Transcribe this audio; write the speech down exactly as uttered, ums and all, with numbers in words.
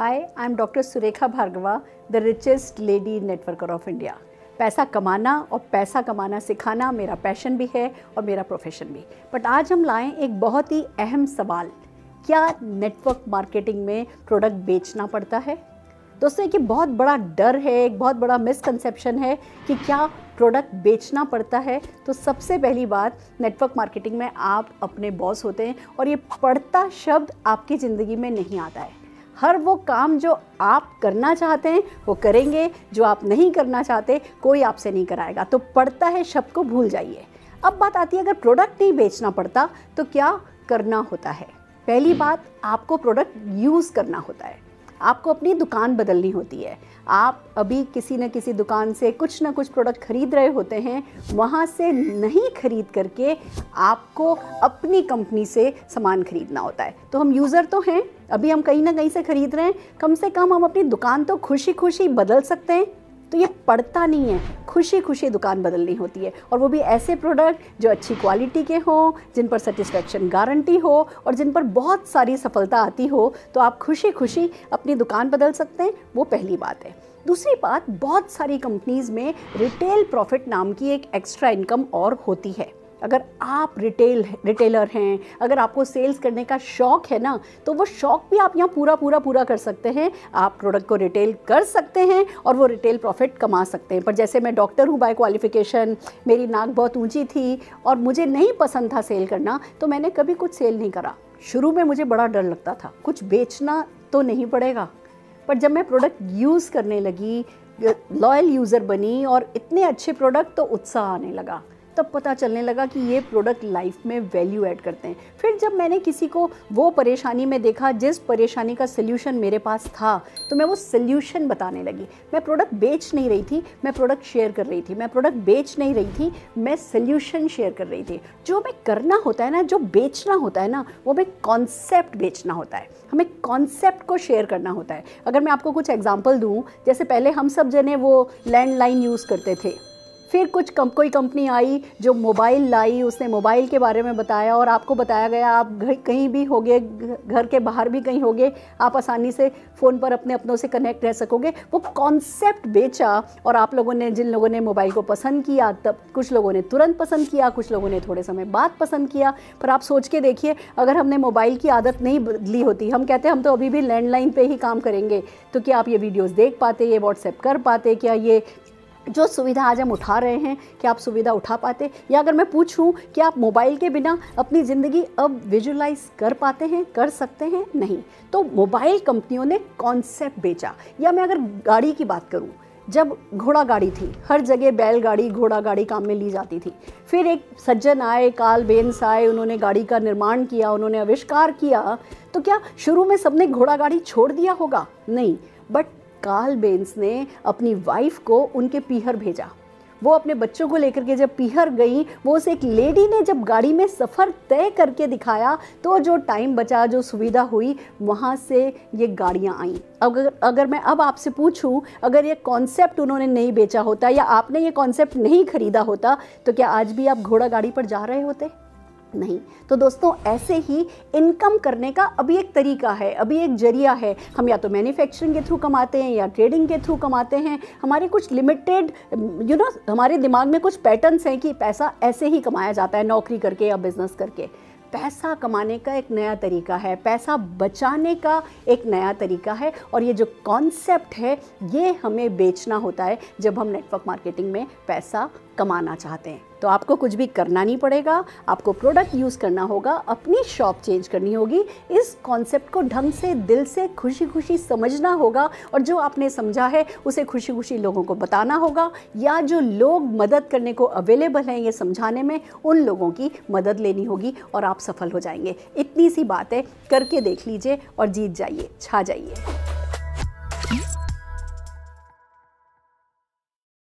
Hi, I'm doctor Surekha Bhargava, the richest lady networker of India. पैसा कमाना और पैसा कमाना सिखाना मेरा पैशन भी है और मेरा प्रोफेशन भी। बट आज हम लाएं एक बहुत ही अहम सवाल, क्या नेटवर्क मार्केटिंग में प्रोडक्ट बेचना पड़ता है? दोस्तों, एक बहुत बड़ा डर है, एक बहुत बड़ा मिसकंसेप्शन है कि क्या प्रोडक्ट बेचना पड़ता है। तो सबसे पहली बात, नेटवर्क मार्केटिंग में आप अपने बॉस होते हैं और ये पड़ता शब्द आपकी ज़िंदगी में नहीं आता है। हर वो काम जो आप करना चाहते हैं वो करेंगे, जो आप नहीं करना चाहते कोई आपसे नहीं कराएगा। तो पड़ता है शब्द को भूल जाइए। अब बात आती है, अगर प्रोडक्ट नहीं बेचना पड़ता तो क्या करना होता है। पहली बात, आपको प्रोडक्ट यूज़ करना होता है। आपको अपनी दुकान बदलनी होती है। आप अभी किसी न किसी दुकान से कुछ ना कुछ प्रोडक्ट खरीद रहे होते हैं, वहाँ से नहीं खरीद करके आपको अपनी कंपनी से सामान खरीदना होता है। तो हम यूज़र तो हैं, अभी हम कहीं ना कहीं से खरीद रहे हैं, कम से कम हम अपनी दुकान तो खुशी खुशी बदल सकते हैं। तो ये पड़ता नहीं है, खुशी खुशी दुकान बदलनी होती है, और वो भी ऐसे प्रोडक्ट जो अच्छी क्वालिटी के हों, जिन पर सेटिस्फेक्शन गारंटी हो और जिन पर बहुत सारी सफलता आती हो। तो आप खुशी खुशी अपनी दुकान बदल सकते हैं। वो पहली बात है। दूसरी बात, बहुत सारी कंपनीज़ में रिटेल प्रॉफिट नाम की एक एक्स्ट्रा इनकम और होती है। अगर आप रिटेल रिटेलर हैं, अगर आपको सेल्स करने का शौक़ है ना, तो वो शौक़ भी आप यहाँ पूरा पूरा पूरा कर सकते हैं। आप प्रोडक्ट को रिटेल कर सकते हैं और वो रिटेल प्रॉफिट कमा सकते हैं। पर जैसे मैं डॉक्टर हूँ बाय क्वालिफ़िकेशन, मेरी नाक बहुत ऊंची थी और मुझे नहीं पसंद था सेल करना, तो मैंने कभी कुछ सेल नहीं करा। शुरू में मुझे बड़ा डर लगता था, कुछ बेचना तो नहीं पड़ेगा। पर जब मैं प्रोडक्ट यूज़ करने लगी, लॉयल यूज़र बनी और इतने अच्छे प्रोडक्ट, तो उत्साह आने लगा। तब पता चलने लगा कि ये प्रोडक्ट लाइफ में वैल्यू ऐड करते हैं। फिर जब मैंने किसी को वो परेशानी में देखा जिस परेशानी का सल्यूशन मेरे पास था, तो मैं वो सल्यूशन बताने लगी। मैं प्रोडक्ट बेच नहीं रही थी, मैं प्रोडक्ट शेयर कर रही थी। मैं प्रोडक्ट बेच नहीं रही थी, मैं सल्यूशन शेयर कर रही थी। जो हमें करना होता है ना, जो बेचना होता है ना, वो हमें कॉन्सेप्ट बेचना होता है। हमें कॉन्सेप्ट को शेयर करना होता है। अगर मैं आपको कुछ एग्जाम्पल दूँ, जैसे पहले हम सब जने वो लैंडलाइन यूज़ करते थे, फिर कुछ कम कोई कंपनी आई जो मोबाइल लाई, उसने मोबाइल के बारे में बताया और आपको बताया गया आप कहीं भी होगे, घर के बाहर भी कहीं होगे, आप आसानी से फ़ोन पर अपने अपनों से कनेक्ट रह सकोगे। वो कॉन्सेप्ट बेचा और आप लोगों ने, जिन लोगों ने मोबाइल को पसंद किया, तब कुछ लोगों ने तुरंत पसंद किया, कुछ लोगों ने थोड़े समय बाद पसंद किया। पर आप सोच के देखिए, अगर हमने मोबाइल की आदत नहीं बदली होती, हम कहते हैं हम तो अभी भी लैंडलाइन पे ही काम करेंगे, तो क्या आप ये वीडियोज़ देख पाते, ये व्हाट्सएप कर पाते, क्या ये जो सुविधा आज हम उठा रहे हैं, क्या आप सुविधा उठा पाते? या अगर मैं पूछूं कि आप मोबाइल के बिना अपनी ज़िंदगी अब विजुलाइज कर पाते हैं, कर सकते हैं? नहीं। तो मोबाइल कंपनियों ने कॉन्सेप्ट बेचा। या मैं अगर गाड़ी की बात करूं, जब घोड़ा गाड़ी थी, हर जगह बैलगाड़ी, घोड़ा गाड़ी काम में ली जाती थी। फिर एक सज्जन आए, कार्ल बेंस आए, उन्होंने गाड़ी का निर्माण किया, उन्होंने आविष्कार किया। तो क्या शुरू में सबने घोड़ा गाड़ी छोड़ दिया होगा? नहीं। बट कार्ल बेंस ने अपनी वाइफ को उनके पीहर भेजा। वो अपने बच्चों को लेकर के जब पीहर गई, वो उस एक लेडी ने जब गाड़ी में सफ़र तय करके दिखाया, तो जो टाइम बचा, जो सुविधा हुई, वहाँ से ये गाड़ियाँ आईं। अगर अगर मैं अब आपसे पूछूं, अगर ये कॉन्सेप्ट उन्होंने नहीं बेचा होता या आपने ये कॉन्सेप्ट नहीं खरीदा होता, तो क्या आज भी आप घोड़ा गाड़ी पर जा रहे होते? नहीं। तो दोस्तों, ऐसे ही इनकम करने का अभी एक तरीका है, अभी एक जरिया है। हम या तो मैन्युफैक्चरिंग के थ्रू कमाते हैं या ट्रेडिंग के थ्रू कमाते हैं। हमारे कुछ लिमिटेड यू नो हमारे दिमाग में कुछ पैटर्न्स हैं कि पैसा ऐसे ही कमाया जाता है, नौकरी करके या बिजनेस करके। पैसा कमाने का एक नया तरीका है, पैसा बचाने का एक नया तरीका है, और ये जो कॉन्सेप्ट है ये हमें बेचना होता है जब हम नेटवर्क मार्केटिंग में पैसा कमाना चाहते हैं। तो आपको कुछ भी करना नहीं पड़ेगा, आपको प्रोडक्ट यूज़ करना होगा, अपनी शॉप चेंज करनी होगी, इस कॉन्सेप्ट को ढंग से, दिल से, खुशी खुशी समझना होगा, और जो आपने समझा है उसे खुशी खुशी लोगों को बताना होगा, या जो लोग मदद करने को अवेलेबल हैं ये समझाने में, उन लोगों की मदद लेनी होगी और आप सफल हो जाएंगे। इतनी सी बात है, करके देख लीजिए और जीत जाइए, छा जाइए।